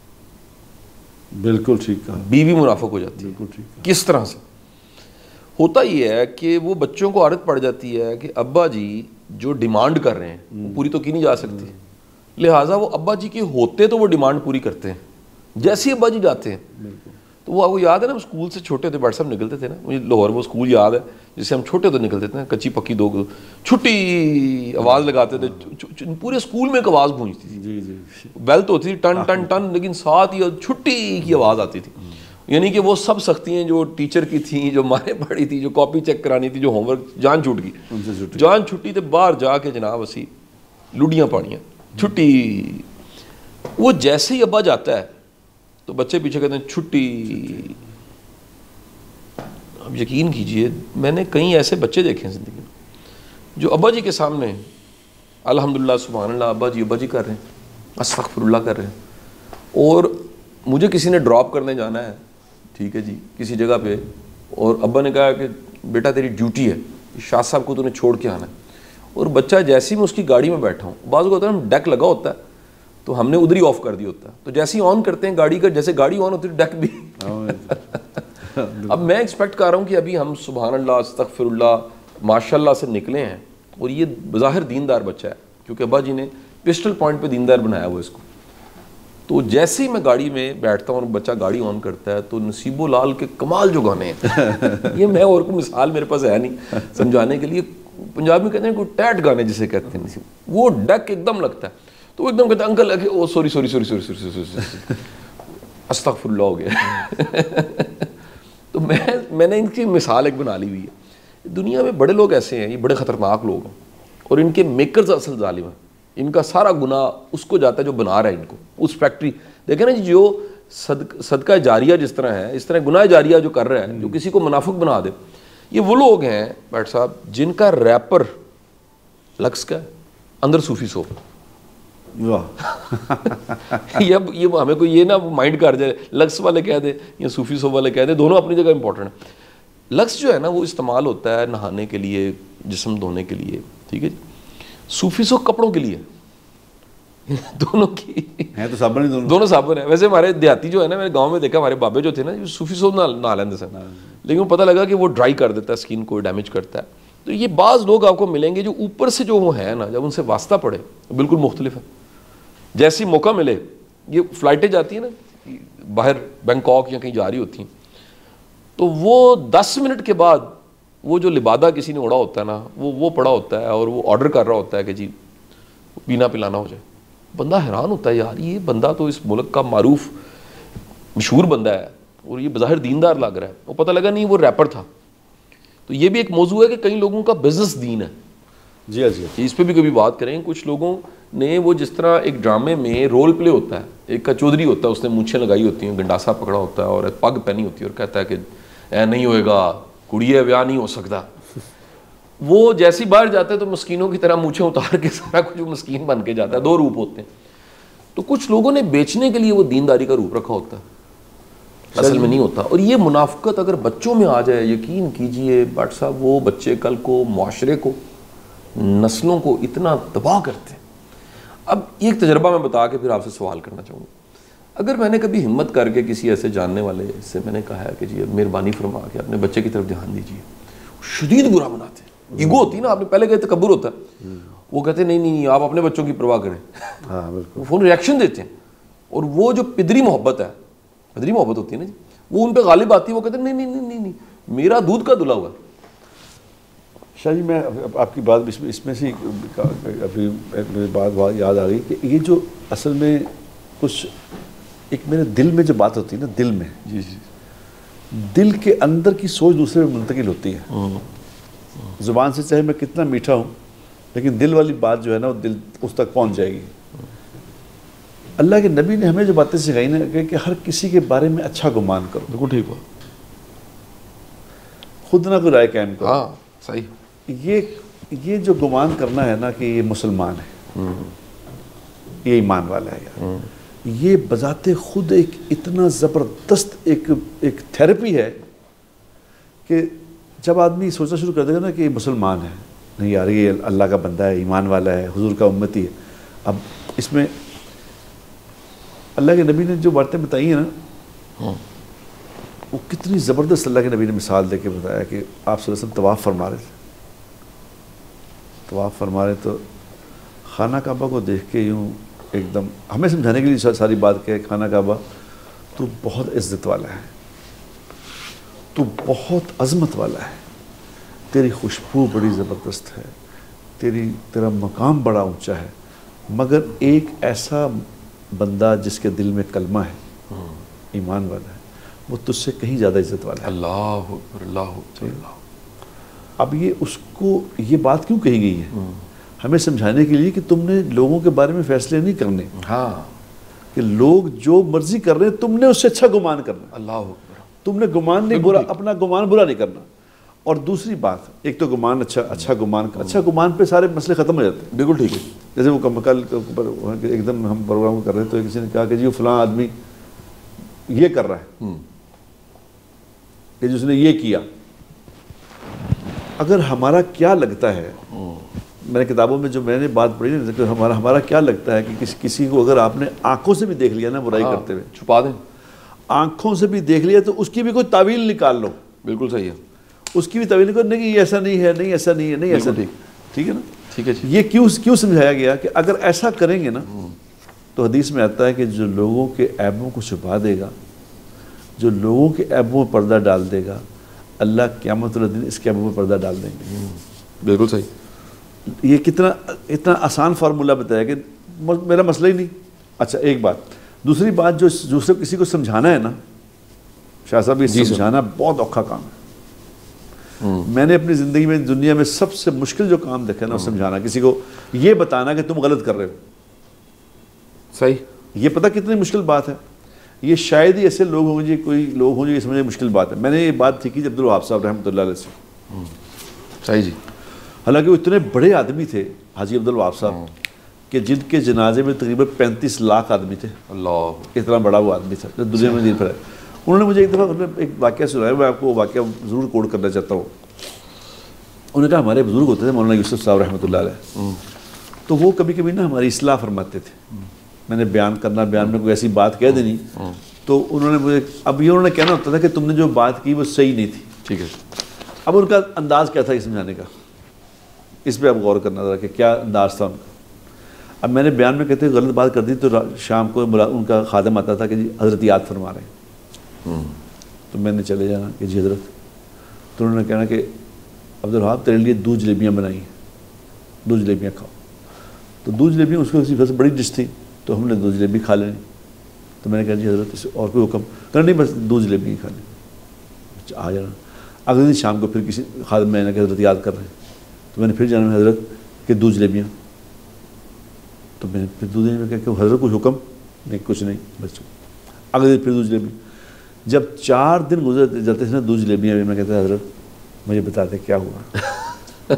بالکل ٹھیک کہا, بیوی منافق ہو جاتی ہے. بالکل ٹھیک. کس طرح سے ہوتا یہ ہے کہ وہ بچوں کو عادت پڑ جاتی ہے کہ ابا جی جو ڈیمانڈ کر رہے ہیں وہ پوری تو کی نہیں جا سکتی, لہٰذا وہ ابا جی کے ہوتے تو وہ ڈیمانڈ پوری کرتے ہیں, جیسے ابا جی جاتے ہیں. تو وہ آپ کو یاد ہے نا, اسکول سے چھوٹے تھے, بٹ صاحب نکلتے تھے نا, مجھے لاہور وہ اسکول یاد ہے, جسے ہم چھوٹے تو نکلتے تھے نا, کچی پکی دو چھٹی آواز لگاتے تھے, پورے اسکول میں ایک آواز گونجتی تھی. جی جی بیل تو ہوتی تھی ٹن ٹن ٹن, لیکن ساتھ ہی چھٹی کی آواز آتی تھی. یعنی کہ وہ سب سختیاں جو ٹیچر کی تھیں, جو مارے پڑی تھی, جو کاپی چیک کرانی تھی, جو ہوم ورک, جان چھوٹ گئی, جان چھٹی تھے باہر جا کے جناب اسی لوڈیاں پاڑیاں چھٹی. وہ جیسے ہی ابا جاتا ہے تو بچے پیچھے کہتے ہیں چھٹی. اب یقین کیجئے میں نے کئی ایسے بچے دیکھے ہیں زندگی میں جو ابا جی کے سامنے الحمدللہ سبحان اللہ ابا جی ابا جی کر رہے ہیں, استغفر اللہ کر رہے ہیں, اور مجھے کسی نے ڈراپ کرنے جانا ہے, ٹھیک ہے جی, کسی جگہ پہ, اور ابا نے کہا کہ بیٹا تیری ڈیوٹی ہے, شاہ صاحب کو تو نے چھوڑ کے آنا ہے, اور بچہ جیسے ہی میں اس کی گاڑی میں بیٹھا ہوں, بعض کو ہوتا ہے ڈیک لگا ہوتا ہے تو ہم نے ادھر ہی آف کر دیا ہوتا ہے, تو جیسے ہی آن کرتے ہیں گاڑی کا, جیسے گاڑی آن ہوتی ہے ڈیک بھی. اب میں ایکسپیکٹ کر رہا ہوں کہ ابھی ہم سبحان اللہ استغفر اللہ ماشاء اللہ سے نکلے ہیں, اور یہ بظاہر دیندار بچہ ہے کیونکہ ابا جی نے پسٹل پوائنٹ پہ دیندار بنایا وہ اس کو. تو جیسے ہی میں گاڑی میں بیٹھتا ہوں اور بچہ گاڑی آن کرتا ہے تو نصیب و لال کے کمال جو گانے ہیں, یہ میں اور کوئی مثال میرے پاس ہے نہیں سمجھانے کے لیے. پنجاب میں کہتے ہیں کوئی ٹیٹ گانے جسے کہتے ہیں, وہ ڈک ایک دم لگتا ہے تو وہ ایک دم کہتا ہے uncle oh sorry sorry sorry sorry sorry sorry استغفر اللہ ہو گیا. تو میں میں نے ان کی مثال ایک بنا لی ہوئی ہے. دنیا میں بڑے لوگ ایسے ہیں, یہ بڑے خطرناک لوگ ہیں, اور ان کے میکرز اصل ظالم ہیں. ان کا سارا گناہ اس کو جاتا ہے جو بنا رہا ہے ان کو, اس فیکٹری. دیکھیں نا جی, جو صدق صدقہ جاریہ جس طرح ہے اس طرح گناہ جاریہ جو کر رہا ہے, جو کسی کو منافق بنا دے, یہ وہ لوگ ہیں بیٹھ صاحب جن کا ریپر لکس کا ہے, اندر صوفی سو. یہ اب یہ ہمیں کوئی یہ نہ مائنڈ کر جائے لکس والے کہہ دے یا صوفی سو والے کہہ دے, دونوں اپنی جگہ امپورٹنٹ ہیں. لکس جو ہے نا وہ استعمال ہوتا ہے نہانے کے لیے, جسم دھونے کے لیے, ٹھیک ہے جی. صوفی سو کپڑوں کے لیے, دونوں کی ہے تو صابن ہی دونوں دونوں صابن ہیں. ویسے ہمارے دیہاتی جو ہے نا, میں نے گاؤں میں دیکھا ہمارے بابے جو تھے نا صوفی سو نہ لیندے سن, لیکن پتہ لگا کہ وہ ڈرائی کر دیتا ہے اسکن کو, ڈیمیج کرتا ہے. تو یہ بعض لوگ آپ کو ملیں گے جو اوپر سے جو وہ ہیں نا, جب ان سے واسطہ پڑے بالکل مختلف ہے. جیسی موقع ملے, یہ فلائٹیں جاتی ہیں نا باہر بینکاک یا کہیں جا رہی ہوتی ہیں, تو وہ دس منٹ کے بعد وہ جو لبادہ کسی نے اڑا ہوتا ہے نا, وہ وہ پڑا ہوتا ہے اور وہ آرڈر کر رہا ہوتا ہے کہ جی پینا پلانا ہو جائے. بندہ حیران ہوتا ہے یار یہ بندہ تو اس ملک کا معروف مشہور بندہ ہے اور یہ بظاہر دیندار لگ رہا ہے, وہ پتہ لگا نہیں وہ ریپر تھا. تو یہ بھی ایک موضوع ہے کہ کئی لوگوں کا بزنس دین ہے. جی جی اس پہ بھی کبھی بات کریں. کچھ لوگوں نے وہ جس طرح ایک ڈرامے میں رول پلے ہوتا ہے, ایک کا چودھری ہوتا ہے, اس نے مونچھیں لگائی ہوتی ہیں, گنڈاسا پکڑا ہوتا ہے اور پگ پہنی ہوتی ہے اور کہتا ہے کہ اے نہیں ہوئے گا, کڑی ہے بیاہ نہیں ہو سکتا. وہ جیسی باہر جاتا ہے تو مسکینوں کی طرح مونچھیں اتار کے سارا کچھ مسکین بن کے جاتا ہے. دو روپ ہوتے ہیں. تو کچھ لوگوں نے بیچنے کے لیے وہ دینداری کا روپ رکھا ہوتا ہے, اصل میں نہیں ہوتا. اور یہ منافقت اگر بچوں میں آ جائے, یقین کیجئے بٹ صاحب وہ بچے کل کو معاشرے کو, نسلوں کو اتنا تباہ کرتے ہیں. اب ایک تجربہ میں بتا کے پھر آپ سے سوال کرنا چاہوں گا. اگر میں نے کبھی ہمت کر کے کسی ایسے جاننے والے سے میں نے کہا ہے کہ جی مہربانی فرما کے اپنے بچے کی طرف دھیان دیجیے, شدید برا مناتے ہیں, ایگو ہوتی ہے نا, آپ نے پہلے کہتے تکبر ہوتا ہے, وہ کہتے ہیں نہیں نہیں آپ اپنے بچوں کی پرواہ کریں, وہ فون ریئیکشن دیتے ہیں. اور وہ جو پدری محبت ہے, پدری محبت ہوتی ہے نا جی, وہ ان پہ غالب آتی ہے. وہ کہتے ہیں نہیں نہیں نہیں نہیں میرا دودھ کا دھلا ہوا. شاہ جی میں آپ کی بات اس میں اس میں سے ابھی میری بات یاد آ گئی کہ یہ جو اصل میں کچھ ایک میرے دل میں جو بات ہوتی ہے نا, دل میں جی جی دل کے اندر کی سوچ دوسرے میں منتقل ہوتی ہے. زبان سے چاہے میں کتنا میٹھا ہوں لیکن دل والی بات جو ہے نا وہ دل اس تک پہنچ جائے گی. اللہ کے نبی نے ہمیں جو باتیں سکھائی نا کہ ہر کسی کے بارے میں اچھا گمان کرو. بالکل ٹھیک ہوا, خود نہ کوئی رائے قائم کرو. ہاں صحیح. یہ یہ جو گمان کرنا ہے نا کہ یہ مسلمان ہے, یہ ایمان والا ہے یار, یہ بذات خود ایک اتنا زبردست ایک ایک تھیراپی ہے کہ جب آدمی سوچنا شروع کر دے گا نا کہ یہ مسلمان ہے, نہیں یار یہ اللہ کا بندہ ہے, ایمان والا ہے, حضور کا امتی ہے. اب اس میں اللہ کے نبی نے جو باتیں بتائی ہیں نا وہ کتنی زبردست اللہ کے نبی نے مثال دے کے بتایا کہ آپ صلی اللہ علیہ وسلم طواف فرما رہے تھے, طواف فرما رہے تو خانہ کعبہ کو دیکھ کے یوں ایک دم ہمیں سمجھانے کے لیے ساری بات کہ خانہ کعبہ تو بہت عزت والا ہے, تو بہت عظمت والا ہے, تیری خوشبو بڑی زبردست ہے، تیری تیرا مقام بڑا اونچا ہے، مگر ایک ایسا بندہ جس کے دل میں کلمہ ہے، ایمان والا ہے، وہ تجھ سے کہیں زیادہ عزت والا ہے. اللہ اکبر، اللہ اکبر. اب یہ اس کو یہ بات کیوں کہی گئی ہے؟ ہمیں سمجھانے کے لیے کہ تم نے لوگوں کے بارے میں فیصلے نہیں کرنے، ہاں، کہ لوگ جو مرضی کر رہے ہیں تم نے اس سے اچھا گمان کرنا. اللہ اکبر. تم نے گمان نہیں برا، اپنا گمان برا نہیں کرنا. اور دوسری بات، ایک تو گمان اچھا اچھا گمان اچھا گمان پہ سارے مسئلے ختم ہو جاتے ہیں. بالکل ٹھیک ہے. جیسے وہ کل ایک دم ہم پروگرام کر رہے تھے تو کسی نے کہا کہ جی وہ فلاں آدمی یہ کر رہا ہے کہ جس نے یہ کیا. اگر ہمارا کیا لگتا ہے، میں نے کتابوں میں جو میں نے بات پڑھی نا کہ ہمارا ہمارا کیا لگتا ہے کہ کسی کسی کو اگر آپ نے آنکھوں سے بھی دیکھ لیا نا برائی کرتے ہوئے، چھپا دیں، آنکھوں سے بھی دیکھ لیا تو اس کی بھی کوئی تعویل نکال لو. بالکل صحیح ہے. اس کی بھی تعویل نکال، نہیں یہ ایسا نہیں ہے، نہیں ایسا نہیں ہے، نہیں ایسا نہیں. ٹھیک ہے نا. ٹھیک ہے. یہ کیوں کیوں سمجھایا گیا کہ اگر ایسا کریں گے نا تو حدیث میں آتا ہے کہ جو لوگوں کے عیبوں کو چھپا دے گا، جو لوگوں کے عیبوں میں پردہ ڈال دے گا، اللہ قیامت والے دن اس کے عیبوں میں پردہ ڈال دیں گے. بالکل صحیح. یہ کتنا اتنا آسان فارمولہ بتایا کہ میرا مسئلہ ہی نہیں. اچھا ایک بات. دوسری بات، جو دوسرے کسی کو سمجھانا ہے نا شاہ صاحب، یہ سمجھانا بہت اوکھا کام ہے. میں نے اپنی زندگی میں دنیا میں سب سے مشکل جو کام دیکھا نا سمجھانا، کسی کو یہ بتانا کہ تم غلط کر رہے ہو. صحیح. یہ پتہ کتنی مشکل بات ہے. یہ شاید ہی ایسے لوگ ہوں گے، کوئی لوگ ہوں جو یہ سمجھے مشکل بات ہے. میں نے یہ بات سیکھی عبد الوہاب صاحب رحمۃ اللہ علیہ سے. صحیح جی. حالانکہ وہ اتنے بڑے آدمی تھے حاجی عبد الوہاب صاحب کہ جن کے جنازے میں تقریباً پینتیس لاکھ آدمی تھے. اللہ. اتنا بڑا وہ آدمی تھا جو دنیا میں دین پھیلایا. انہوں نے مجھے ایک دفعہ ایک واقعہ سنایا، میں آپ کو وہ واقعہ ضرور کوٹ کرنا چاہتا ہوں. انہوں نے کہا ہمارے بزرگ ہوتے تھے مولانا یوسف صاحب رحمۃ اللہ علیہ، تو وہ کبھی کبھی نا ہماری اصلاح فرماتے تھے. میں نے بیان کرنا، بیان میں کوئی ایسی بات کہہ دینی تو انہوں نے مجھے، اب یہ انہوں نے کہنا ہوتا تھا کہ تم نے جو بات کی وہ صحیح نہیں تھی. ٹھیک ہے. اب ان کا انداز کیا تھا یہ سمجھانے کا، اس پہ اب غور کرنا تھا کہ کیا انداز تھا ان کا. اب میں نے بیان میں کہتے غلط بات کر دی تو شام کو ان کا خادم آتا تھا کہ جی حضرت یاد فرما رہے ہیں، تو میں نے چلے جانا کہ جی حضرت. تو انہوں نے کہنا کہ عبد الوہاب تیرے لیے دو جلیبیاں بنائی ہیں، دو جلیبیاں کھاؤ. تو دو جلیبیاں اس کو کسی سے بڑی ڈش تھی تو ہم نے دو جلیبی کھا لینی. تو میں نے کہا جی حضرت اس اور کوئی حکم کرنا نہیں، بس دو جلیبی کھانی. آ جانا. اگلے دن شام کو پھر کسی خادم میں نے کہ حضرت یاد کر رہے ہیں، تو میں نے پھر جانا حضرت کہ دو جلیبیاں. تو میں نے پھر دو دن میں کہا کہ حضرت کچھ حکم نہیں، کچھ نہیں، بس. اگلے دن پھر دو جلیبی. جب چار دن گزر جاتے تھے نا دو جلیبیاں بھی، میں کہتا حضرت مجھے بتاتے کیا ہوا.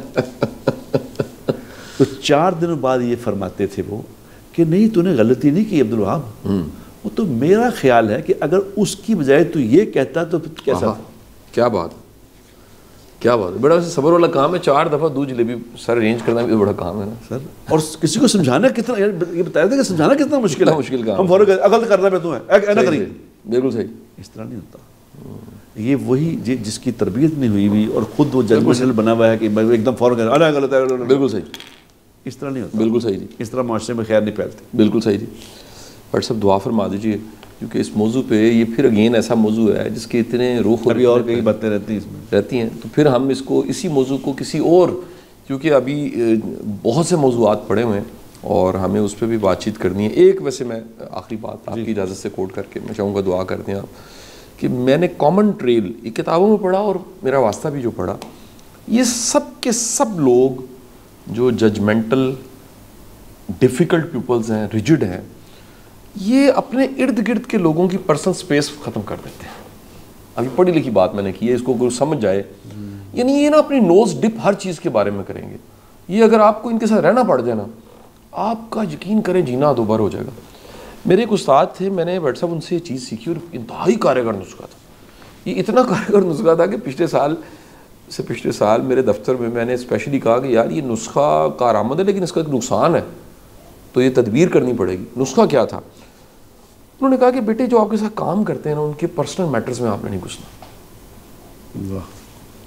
تو چار دنوں بعد یہ فرماتے تھے وہ کہ نہیں تو نے غلطی نہیں کی عبد الوہاب، وہ تو میرا خیال ہے کہ اگر اس کی بجائے تو یہ کہتا تو پھر کیسا تھا. کیا بات کیا بات ہے. بڑا ویسے صبر والا کام ہے. چار دفعہ دو جلیبی سر ارینج کرنا بھی بڑا کام ہے نا سر. اور کسی کو سمجھانا کتنا، یہ بتایا تھا کہ سمجھانا کتنا مشکل ہے. مشکل کام. ہم فوراً غلط کرنا پہ تو ہے اینا کریے. بالکل صحیح. اس طرح نہیں ہوتا. یہ وہی جس کی تربیت نہیں ہوئی ہوئی اور خود وہ ججمنٹل بنا ہوا ہے کہ ایک دم فوراً ارے غلط ہے. بالکل صحیح. اس طرح نہیں ہوتا. بالکل صحیح جی. اس طرح معاشرے میں خیر نہیں پھیلتی. بالکل صحیح جی. بٹ سب دعا فرما دیجیے کیونکہ اس موضوع پہ یہ پھر اگین ایسا موضوع ہے جس کے اتنے روح ابھی اور کئی باتیں رہتی ہیں اس میں رہتی ہیں. تو پھر ہم اس کو اسی موضوع کو کسی اور، کیونکہ ابھی بہت سے موضوعات پڑے ہوئے ہیں اور ہمیں اس پہ بھی بات چیت کرنی ہے. ایک ویسے میں آخری بات آپ کی اجازت سے کوٹ کر کے میں چاہوں گا دعا کر دیں آپ، کہ میں نے کامن ٹریل یہ کتابوں میں پڑھا اور میرا واسطہ بھی جو پڑھا، یہ سب کے سب لوگ جو ججمنٹل ڈیفیکلٹ پیپلز ہیں، ریجڈ ہیں، یہ اپنے ارد گرد کے لوگوں کی پرسنل سپیس ختم کر دیتے ہیں. ابھی پڑھی لکھی بات میں نے کی ہے، اس کو کوئی سمجھ جائے. یعنی یہ نا اپنی نوز ڈپ ہر چیز کے بارے میں کریں گے. یہ اگر آپ کو ان کے ساتھ رہنا پڑ جائے نا، آپ کا یقین کریں جینا دوبارہ ہو جائے گا. میرے ایک استاد تھے، میں نے واٹس ایپ ان سے یہ چیز سیکھی اور انتہائی کارگر نسخہ تھا. یہ اتنا کارگر نسخہ تھا کہ پچھلے سال سے پچھلے سال میرے دفتر میں میں نے اسپیشلی کہا کہ یار یہ نسخہ کارآمد ہے لیکن اس کا ایک نقصان ہے، تو یہ تدبیر کرنی پڑے گی. نسخہ کیا تھا؟ انہوں نے کہا کہ بیٹے جو آپ کے ساتھ کام کرتے ہیں نا ان کے پرسنل میٹرز میں آپ نے نہیں گھسنا.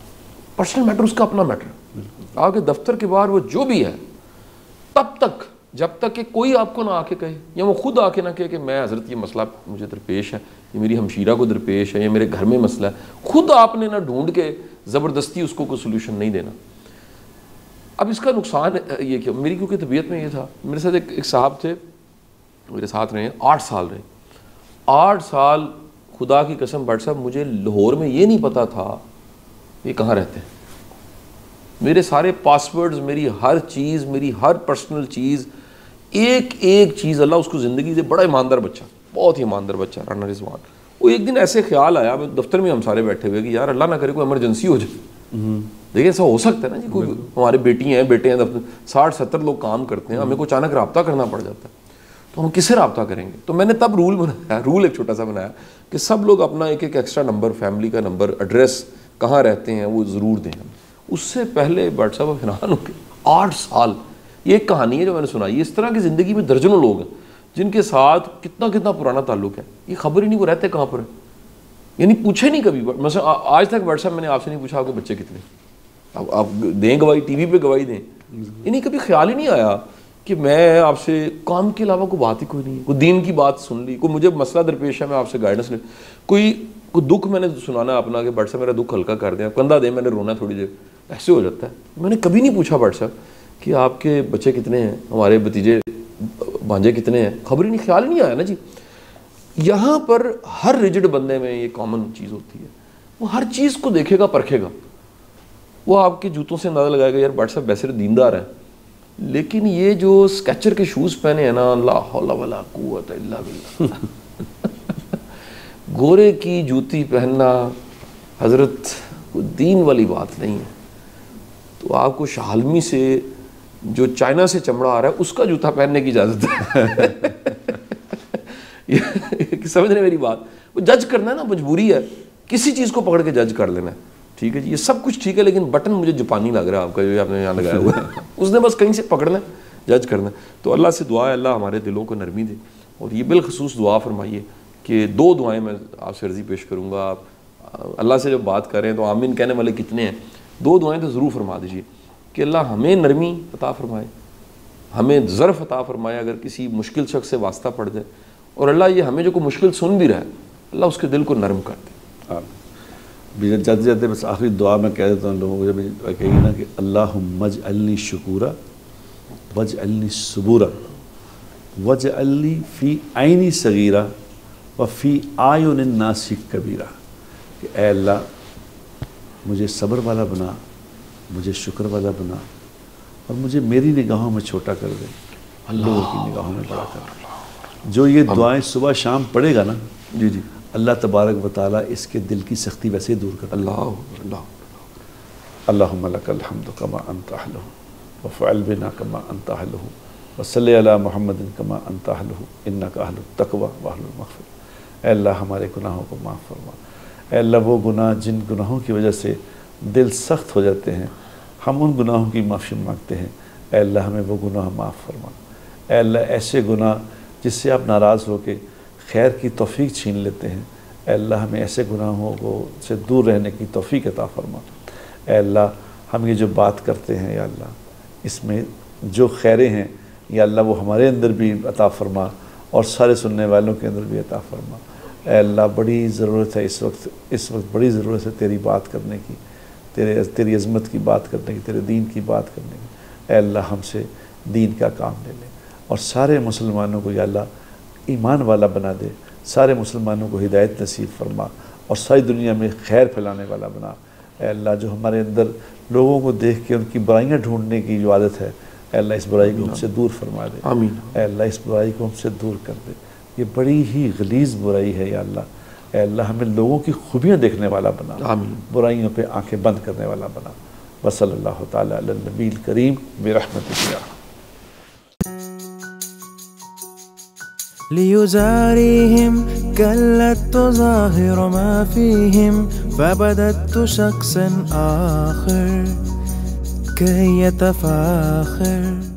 پرسنل میٹر اس کا اپنا میٹر. آپ کے دفتر کے باہر وہ جو بھی ہے تب تک جب تک کہ کوئی آپ کو نہ آ کے کہے یا وہ خود آ کے نہ کہے کہ میں حضرت یہ مسئلہ مجھے درپیش ہے, یہ میری ہمشیرہ کو درپیش ہے, یا میرے گھر میں مسئلہ ہے, خود آپ نے نہ ڈھونڈ کے زبردستی اس کو کوئی سولوشن نہیں دینا. اب اس کا نقصان یہ کہ میری کیونکہ طبیعت میں یہ تھا, میرے ساتھ ایک ایک صاحب تھے, میرے ساتھ رہے آٹھ سال رہے, آٹھ سال خدا کی قسم بٹ صاحب مجھے لاہور میں یہ نہیں پتا تھا یہ کہاں رہتے ہیں. میرے سارے پاسورڈز, میری ہر چیز, میری ہر پرسنل چیز, ایک ایک چیز, اللہ اس کو زندگی دے, بڑا ایماندار بچہ, بہت ہی ایماندار بچہ رانا رضوان. وہ ایک دن ایسے خیال آیا, دفتر میں ہم سارے بیٹھے ہوئے کہ یار اللہ نہ کرے کوئی ایمرجنسی ہو جائے. دیکھیں ایسا ہو سکتا ہے نا جی, کوئی ہمارے بیٹی ہیں بیٹے ہیں دفتر, ساٹھ ستر لوگ کام کرتے ہیں, ہمیں کو اچانک رابطہ کرنا پڑ جاتا ہے, تو ہم کس سے رابطہ کریں گے. تو میں نے تب رول بنایا, رول ایک چھوٹا سا بنایا کہ سب لوگ اپنا ایک ایک ایکسٹرا نمبر, فیملی کا نمبر, ایڈریس, کہاں رہتے ہیں وہ ضرور دیں. اس سے پہلے بٹ صاحب حیران ہو کے آٹھ سال, یہ ایک کہانی ہے جو میں نے سنائی. اس طرح کی زندگی میں درجنوں لوگ ہیں جن کے ساتھ کتنا کتنا پرانا تعلق ہے, یہ خبر ہی نہیں وہ رہتے کہاں پر ہیں, یعنی پوچھے نہیں کبھی. مثلا آج تک بٹ صاحب میں نے آپ سے نہیں پوچھا آپ کے بچے کتنے, اب آپ دیں گواہی, ٹی وی پہ گواہی دیں, یعنی کبھی خیال ہی نہیں آیا کہ میں آپ سے کام کے علاوہ کوئی بات ہی کوئی نہیں ہے. کوئی دین کی بات سن لی, کوئی مجھے مسئلہ درپیش ہے میں آپ سے گائیڈنس لے, کوئی کوئی دکھ میں نے سنانا اپنا کہ بٹ صاحب میرا دکھ ہلکا کر دیں, کندھا دیں میں نے رونا تھوڑی دیر, ایسے ہو جاتا ہے. میں نے کبھی نہیں پوچھا بٹ صاحب کہ آپ کے بچے کتنے ہیں, ہمارے بھتیجے بھانجے کتنے ہیں, خبر ہی نہیں, خیال ہی نہیں آیا نا جی. یہاں پر ہر ریجڈ بندے میں یہ کامن چیز ہوتی ہے, وہ ہر چیز کو دیکھے گا, پرکھے گا, وہ آپ کے جوتوں سے اندازہ لگائے گا یار بٹ صاحب ویسے دیندار ہے, لیکن یہ جو اسکیچر کے شوز پہنے ہیں نا, لا حول ولا قوت الا باللہ, گورے کی جوتی پہننا حضرت کوئی دین والی بات نہیں ہے. تو آپ کو شالمی سے جو چائنا سے چمڑا آ رہا ہے اس کا جوتا پہننے کی اجازت ہے. سمجھ رہے میری بات, وہ جج کرنا ہے نا, مجبوری ہے کسی چیز کو پکڑ کے جج کر لینا ہے. ٹھیک ہے جی, یہ سب کچھ ٹھیک ہے, لیکن بٹن مجھے جاپانی لگ رہا ہے آپ کا جو آپ نے یہاں لگایا ہوا ہے, اس نے بس کہیں سے پکڑنا ہے, جج کرنا ہے. تو اللہ سے دعا ہے اللہ ہمارے دلوں کو نرمی دے, اور یہ بالخصوص دعا فرمائیے کہ دو دعائیں میں آپ سے عرضی پیش کروں گا. آپ اللہ سے جب بات کریں تو آمین کہنے والے کتنے ہیں, دو دعائیں تو ضرور فرما دیجیے کہ اللہ ہمیں نرمی عطا فرمائے, ہمیں ظرف عطا فرمائے اگر کسی مشکل شخص سے واسطہ پڑ جائے, اور اللہ یہ ہمیں جو کوئی مشکل سن بھی رہا ہے اللہ اس کے دل کو نرم کر دے. جاتے جاتے بس آخری دعا میں کہہ دیتا ہوں لوگوں کو, جب کہیے نا کہ اللہم اجعلنی شکورا واجعلنی صبورا واجعلنی فی عینی صغیرہ وفی اعین الناس کبیرہ, کہ اے اللہ مجھے صبر والا بنا, مجھے شکر والا بنا, اور مجھے میری نگاہوں میں چھوٹا کر دے, لوگوں کی نگاہوں میں بڑا کر دے. جو یہ دعائیں صبح شام پڑھے گا نا, جی جی, اللہ تبارک و تعالیٰ اس کے دل کی سختی ویسے ہی دور کر دے. اللہ اللہ اللہم لک الحمد کما انت اہلہ وفعل بنا کما انت اہلہ وصلی علی محمد کما انت اہلہ انک اہل التقوی واہل المغفرہ. اے اللہ ہمارے گناہوں کو معاف فرما. اے اللہ وہ گناہ جن گناہوں کی وجہ سے دل سخت ہو جاتے ہیں, ہم ان گناہوں کی معافی مانگتے ہیں. اے اللہ ہمیں وہ گناہ معاف فرما. اے اللہ ایسے گناہ جس سے آپ ناراض ہو کے خیر کی توفیق چھین لیتے ہیں, اے اللہ ہمیں ایسے گناہوں کو سے دور رہنے کی توفیق عطا فرما. اے اللہ ہم یہ جو بات کرتے ہیں یا اللہ اس میں جو خیریں ہیں یا اللہ وہ ہمارے اندر بھی عطا فرما اور سارے سننے والوں کے اندر بھی عطا فرما. اے اللہ بڑی ضرورت ہے اس وقت اس وقت بڑی ضرورت ہے تیری بات کرنے کی, تیرے تیری عظمت کی بات کرنے کی, تیرے دین کی بات کرنے کی. اے اللہ ہم سے دین کا کام لے لے اور سارے مسلمانوں کو یا اللہ ایمان والا بنا دے, سارے مسلمانوں کو ہدایت نصیب فرما اور ساری دنیا میں خیر پھیلانے والا بنا. اے اللہ جو ہمارے اندر لوگوں کو دیکھ کے ان کی برائیاں ڈھونڈنے کی جو عادت ہے, اے اللہ اس برائی کو ہم سے دور فرما دے. آمین. اے اللہ اس برائی کو ہم سے دور کر دے, یہ بڑی ہی غلیظ برائی ہے یا اللہ. اے اللہ ہمیں لوگوں کی خوبیاں دیکھنے والا بنا, آمین. برائیوں پہ آنکھیں بند کرنے والا بنا. وصلی اللہ تعالیٰ علی النبی الکریم برحمتہ یا ليزاريهم كلت تظاهر ما فيهم فبدت شخص آخر كي يتفاخر